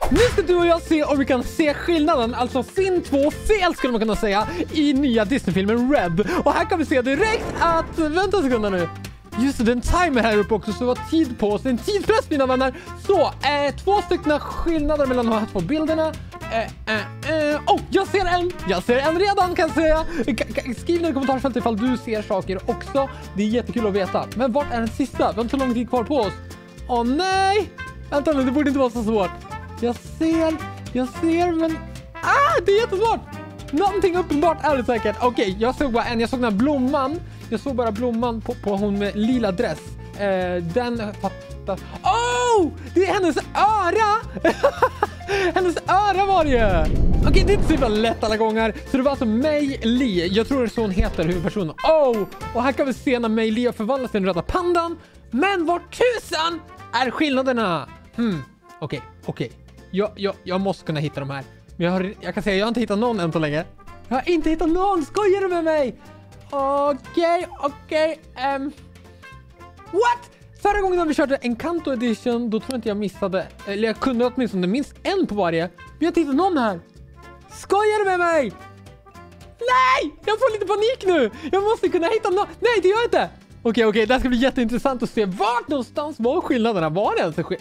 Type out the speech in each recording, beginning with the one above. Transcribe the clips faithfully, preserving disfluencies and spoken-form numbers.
Nu ska du och jag se om vi kan se skillnaden, alltså finn två fel skulle man kunna säga, i nya Disney-filmen Red. Och här kan vi se direkt att, vänta en sekund nu. Just det, det är en timer här uppe också så det var tid på oss. Det är en tidspress mina vänner. Så, eh, två stycken skillnader mellan de här två bilderna. Eh, eh, eh. Oh, jag ser en! Jag ser en redan kan jag säga. Skriv ner i kommentarsfältet ifall du ser saker också. Det är jättekul att veta. Men vart är den sista? Vi har inte så lång tid kvar på oss. Åh oh, nej! Vänta nu, det borde inte vara så svårt. Jag ser, jag ser men... Ah, det är jättesvårt! Någonting uppenbart är det säkert. Okej, okay, jag såg bara en. Jag såg den här blomman. Jag såg bara blomman på, på hon med lila dress. Eh, den fattar... Oh! Det är hennes öra! Hennes öra var det ju! Okej, okay, det är inte så himla lätt alla gånger. Så det var alltså Mei Li. Jag tror det är så hon heter, huvudpersonen. Oh! Och här kan vi se när Mei Li har förvandlats till den röda pandan. Men var tusan är skillnaderna? Hmm, okej, okay, okej. Okay. Jag, jag, jag måste kunna hitta de här. Men jag, har, jag kan säga jag har inte hittat någon än så länge. Jag har inte hittat någon! Skojar du med mig? Okej, okay, okej. Okay, um. What? Förra gången när vi körde Encanto Edition, då tror jag inte jag missade. Eller jag kunde åtminstone minst en på varje. Men jag har inte hittat någon här. Skojar du med mig? Nej! Jag får lite panik nu! Jag måste kunna hitta någon. Nej, det gör jag inte! Okej, okay, okej. Okay. Det här ska bli jätteintressant att se vart någonstans var skillnaderna. Var det ens en skill...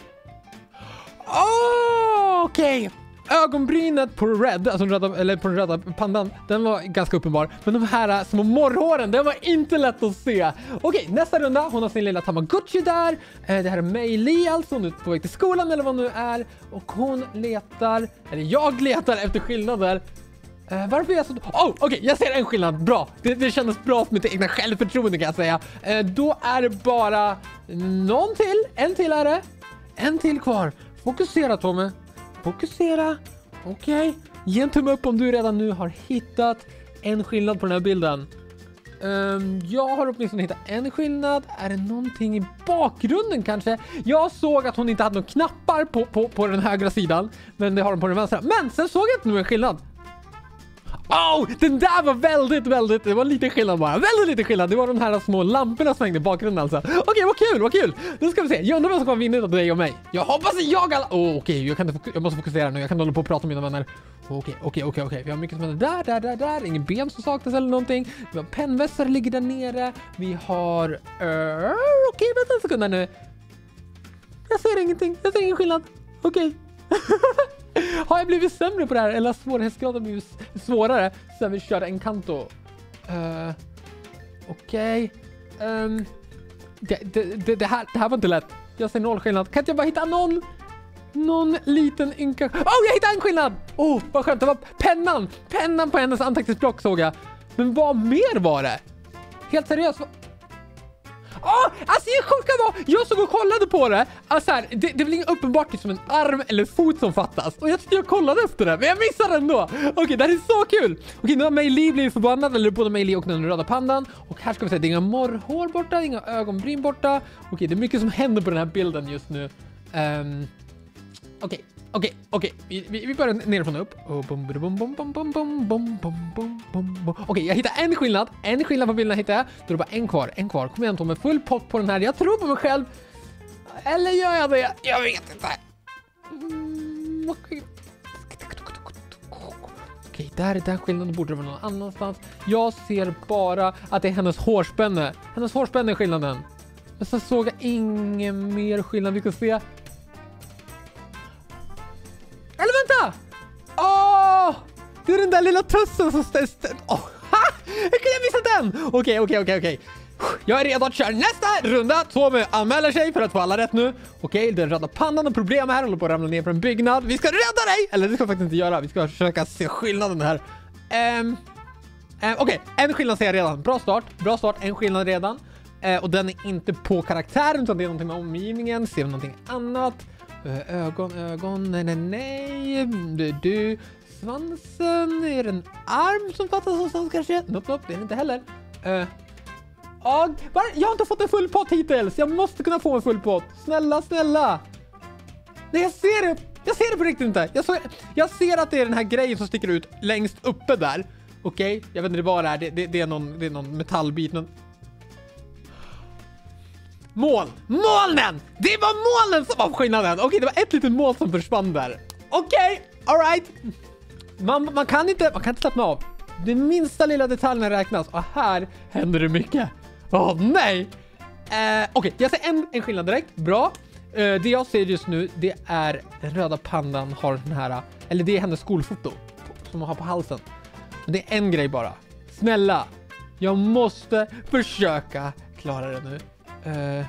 Oh, okej. Okay. Ögonbrynet på Red, alltså röda, eller på den röda pandan, den var ganska uppenbar. Men de här små morrhåren, den var inte lätt att se. Okej, nästa runda. Hon har sin lilla Tamagotchi där. Det här är Mei Li alltså. Hon är på väg till skolan eller vad nu är. Och hon letar, eller jag letar efter skillnader. Uh, varför är jag så... Oh, okej, okay, jag ser en skillnad. Bra. Det, det kändes bra för mitt egna självförtroende kan jag säga. Uh, då är det bara någon till. En till är det. En till kvar. Fokusera, Tommy. Fokusera. Okej. Okay. Ge en tumme upp om du redan nu har hittat en skillnad på den här bilden. Um, jag har åtminstone hittat en skillnad. Är det någonting i bakgrunden kanske? Jag såg att hon inte hade några knappar på, på, på den högra sidan. Men det har hon på den vänstra. Men sen såg jag inte någon skillnad. Oh, den där var väldigt, väldigt... Det var lite skillnad bara. Väldigt lite skillnad. Det var de här små lamporna som hängde i bakgrunden alltså. Okej, okay, vad kul, vad kul. Nu ska vi se. Jag undrar vem som kommer vinna av dig och mig. Jag hoppas att jag alla... Oh, okej, okay. jag, kan inte jag måste fokusera nu. Jag kan hålla på och prata med mina vänner. Okej, okej, okej, okej. Vi har mycket som händer där, där, där, där. Ingen ben som saknas eller någonting. Vi har pennvässar ligger där nere. Vi har... Uh... Okej, okay, vänta en sekund här nu. Jag ser ingenting. Jag ser ingen skillnad. Okej. Okay. Har jag blivit sämre på det här? Eller har svårighetsgraden blivit svårare sen vi körde Encanto? Uh, Okej. Okay. Um, det, det, det, det, här, det här var inte lätt. Jag ser noll skillnad. Kan inte jag bara hitta någon? Någon liten ynka... Oh, jag hittade en skillnad! Oh, vad skönt. Det var pennan. Pennan på hennes anteckningsblock såg jag. Men vad mer var det? Helt seriöst. Åh, alltså jag sjuka var, jag såg och kollade på det. Alltså här, det, det blir uppenbart som en arm eller fot som fattas. Och jag tyckte jag kollade efter det, men jag missade ändå. Okej, okay, det här är så kul. Okej, okay, nu har Mei Li blivit förbannad. Eller både Mei Li och den röda pandan. Och här ska vi se, det är inga morrhår borta, inga ögonbryn borta. Okej, okay, det är mycket som händer på den här bilden just nu. um, Okej, okay. Okej, okay, okej. Okay. Vi, vi börjar nerifrån och upp. Okej, okay, jag hittar en skillnad. En skillnad på bilderna hittar jag. Då är det bara en kvar. En kvar. Kom igen, Tom, med full pott på den här. Jag tror på mig själv. Eller gör jag det? Jag vet inte. Mm, okej, okay, där är den skillnaden. Borde det vara någon annanstans. Jag ser bara att det är hennes hårspänne. Hennes hårspänne är skillnaden. Men så såg jag ingen mer skillnad. Vi kan se. Eller vänta! Åh! Oh, det är den där lilla tussen som ställer... Åh! Oh, hur kan jag missa den? Okej, okej, okej, okej. Jag är redo att köra nästa runda. Tommy anmäler sig för att få alla rätt nu. Okej, den röda pandan och problem här. Håller på att ramla ner från en byggnad. Vi ska rädda dig! Eller det ska vi faktiskt inte göra. Vi ska försöka se skillnaden här. Um, um, okej, okay. En skillnad ser jag redan. Bra start. Bra start. En skillnad redan. Uh, och den är inte på karaktären utan det är någonting med omgivningen. Ser vi någonting annat? Ögon, ögon, nej, nej, nej. Du, du. Svansen, är det en arm som fattas någonstans kanske? Nope, nope, det är det inte heller. Uh. Och, var, jag har inte fått en full pott hittills. Jag måste kunna få en full pott. Snälla, snälla. Nej, jag ser det. Jag ser det på riktigt inte. Jag, så, jag ser att det är den här grejen som sticker ut längst uppe där. Okej, okay. Jag vet inte vad det är. Det, det, det, är någon, det är någon metallbit. Någon... Moln! Molnen! Det var molnen som var skillnaden! Okej, det var ett litet moln som försvann där. Okej, okay, alright. Man, man, kan inte, man kan inte slappna av. Det minsta lilla detaljerna räknas. Och här händer det mycket. Åh, oh, nej. Eh, Okej, okay, jag ser en, en skillnad direkt. Bra. Eh, det jag ser just nu, det är den röda pandan har den här... Eller det är hennes skolfoto som hon har på halsen. Men det är en grej bara. Snälla. Jag måste försöka klara det nu. Uh,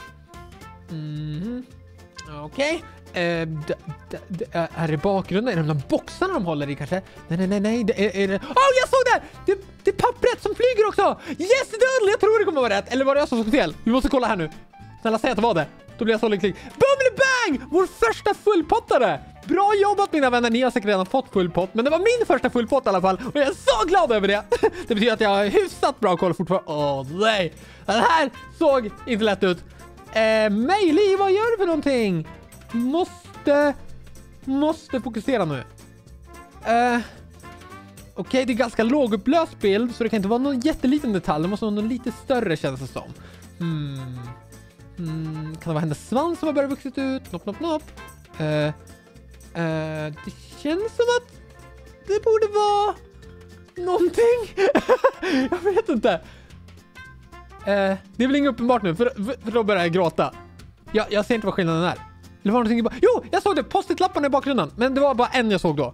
mm, Okej. Okay. Uh, är det bakgrunden? Är det de där boxarna de håller i kanske? Nej, nej, nej, nej. Det är, är det... Oh, jag såg det! det! Det är pappret som flyger också! Yes, Dudley! Jag tror det kommer vara rätt. Eller var det jag som såg fel? Vi måste kolla här nu. Snälla, säg att det var det. Då blir jag så lycklig. Bumblebang! Vår första fullpottare! Bra jobbat mina vänner, ni har säkert redan fått full pott. Men det var min första full pott i alla fall. Och jag är så glad över det. Det betyder att jag har hyfsat bra koll fortfarande. Åh oh, nej, det här såg inte lätt ut. eh, Meili, vad gör du för någonting? Måste Måste fokusera nu. eh, Okej, okay, det är ganska lågupplöst bild. Så det kan inte vara någon jätteliten detalj. Det måste vara någon lite större, känns det som. Hmm Hmm, kan det vara hennes svans som har börjat vuxit ut? Nopp, nopp, nopp. Uh, uh, det känns som att det borde vara någonting. Jag vet inte. Uh, det är väl inget uppenbart nu, för, för då börjar jag gråta. Jag, jag ser inte vad skillnaden är. Eller var någonting i ba- Jo, jag såg det. Post-it-lapparna i bakgrunden. Men det var bara en jag såg då.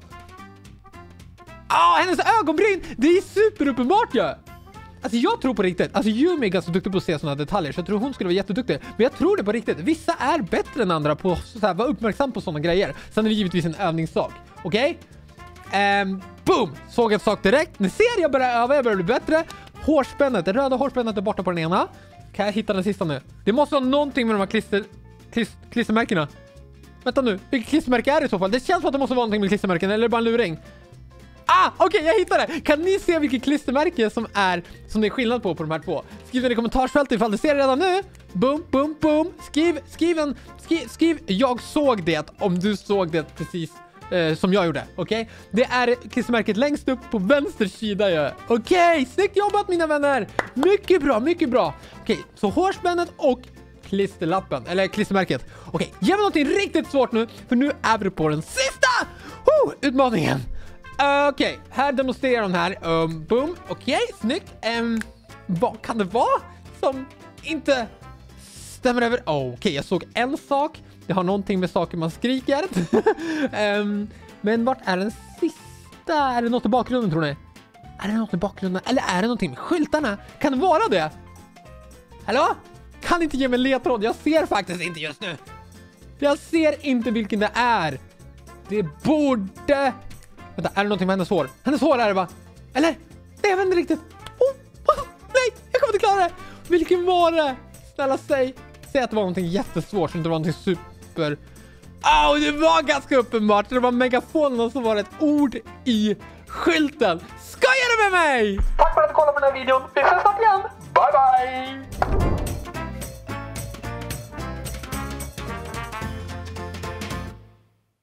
Ah, hennes ögonbryn. Det är superuppenbart ju. Ja. Alltså jag tror på riktigt, alltså Yumi är ganska duktig på att se sådana detaljer, så jag tror hon skulle vara jätteduktig. Men jag tror det på riktigt, vissa är bättre än andra på att vara uppmärksam på sådana grejer. Sen är det givetvis en övningssak, okej? Okay? Um, boom! Såg ett sak direkt. Ni ser, jag börjar öva, jag börjar bli bättre. Hårspännet, det röda hårspännet är borta på den ena. Kan jag hitta den sista nu? Det måste vara någonting med de här klister, klister, klistermärkena. Vänta nu, vilket klistermärke är det i så fall? Det känns som att det måste vara någonting med klistermärken, eller är det bara en luring? Ah, okej, okay, jag hittade det. Kan ni se vilket klistermärke som är som det är skillnad på på de här två? Skriv det i kommentarsfältet ifall du ser det redan nu. Boom, boom, boom. Skriv, skriv en, skriv, skriv jag såg det om du såg det precis eh, som jag gjorde, okej? Okay? Det är klistermärket längst upp på vänster sida. Ja. Okej, okay, snyggt jobbat mina vänner. Mycket bra, mycket bra. Okej, okay, så hårspännet och klisterlappen, eller klistermärket. Okej, okay, ge mig någonting riktigt svårt nu, för nu är vi på den sista oh, utmaningen. Uh, Okej, okay. Här demonstrerar de här. Um, boom, okej, okay, snyggt. Um, vad kan det vara som inte stämmer över? Oh, okej, okay. Jag såg en sak. Det har någonting med saker man skriker. um, men vart är den sista? Är det något i bakgrunden, tror ni? Är det något i bakgrunden? Eller är det någonting med skyltarna? Kan det vara det? Hallå? Kan inte ge mig en ledtråd? Jag ser faktiskt inte just nu. Jag ser inte vilken det är. Det borde... Vänta, är det någonting med hennes hår? Hennes hår är det, va? Eller? Nej, jag vet inte riktigt. Oh, oh, nej, jag kommer inte klara det. Vilken var det? Snälla, säg. Säg att det var någonting jättesvårt, så det var någonting super... Åh, oh, det var ganska uppenbart. Det var megafonen och så var det ett ord i skylten. Skojar du med mig? Tack för att du kollade på den här videon. Vi ses snart igen. Bye, bye!